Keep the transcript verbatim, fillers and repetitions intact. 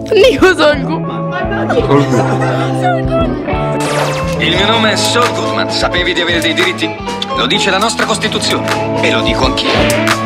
Nico Solgu. Il mio nome è Saul Goodman. Sapevi di avere dei diritti? Lo dice la nostra Costituzione. E lo dico anch'io.